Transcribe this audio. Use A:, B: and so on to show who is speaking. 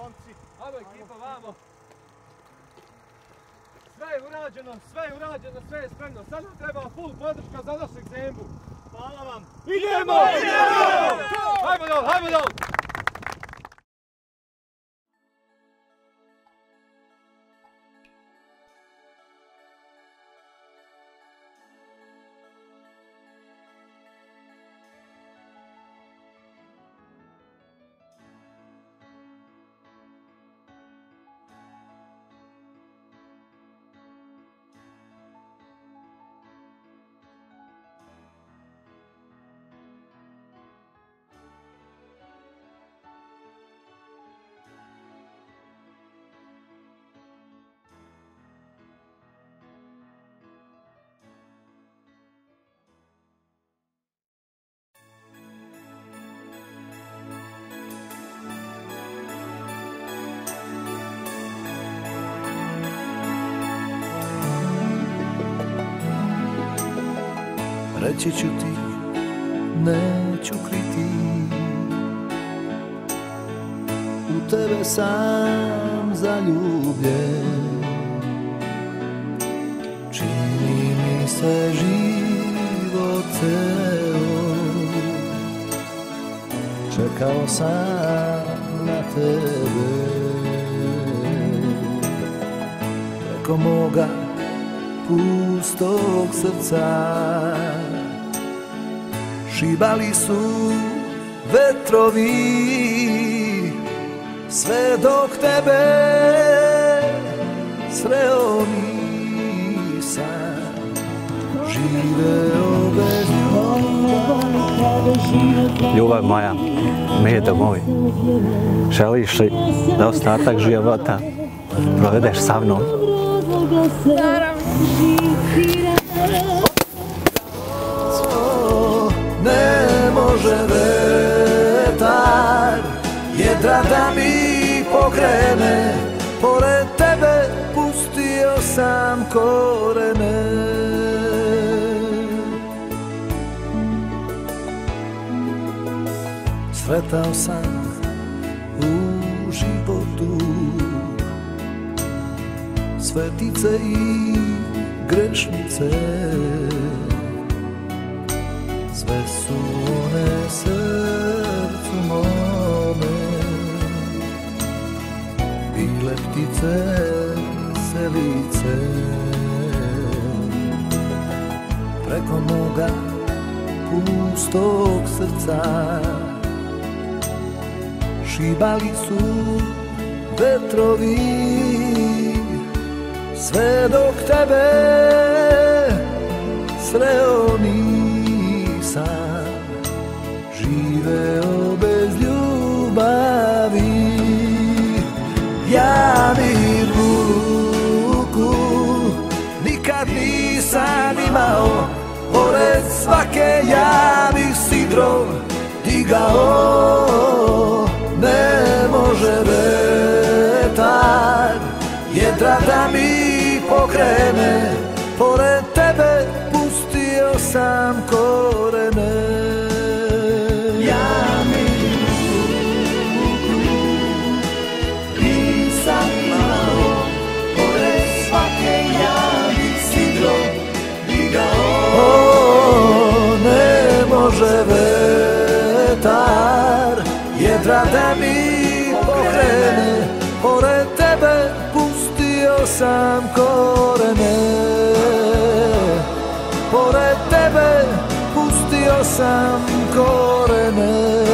A: momci. Ajmo ekipa, vamo. Sve je urađeno, sve je spremno. Sad nam treba full podrška za našeg Zembu. Hvala vam. Idemo! Hajmo dol!
B: Reći ću ti, neću kriti, u tebe sam zaljubljen. Čini mi se život ceo, čekao sam na tebe. Preko moga pustog srca šibali su vetrovi, sve dok tebe sreo nisam, živeo bez ljubavi.
C: Ljubav moja, medo moj, želiš li da ostatak života provedeš sa mnom?
B: Ne može vetar jedra da mi pokrene, pored tebe pustio sam korene. Sretao sam u životu svetice i grešnice, sve su one srcu mome bile ptice selice. Preko moga pustog srca šibali su vetrovi, sve dok tebe sreo nisam, živeo bez ljubavi. Ja ni ruku nikad nisam imao, pored svake ja bi sidro digao. Ne može vetar jedra da mi pokrene, pored tebe pustio sam korene. Ja mi ruku nisam imao, pored svake ja bi sidro digao. Ne može vetar jedra da mi pokrene, pored tebe pustio sam korene. Pored tebe pustio sam korene.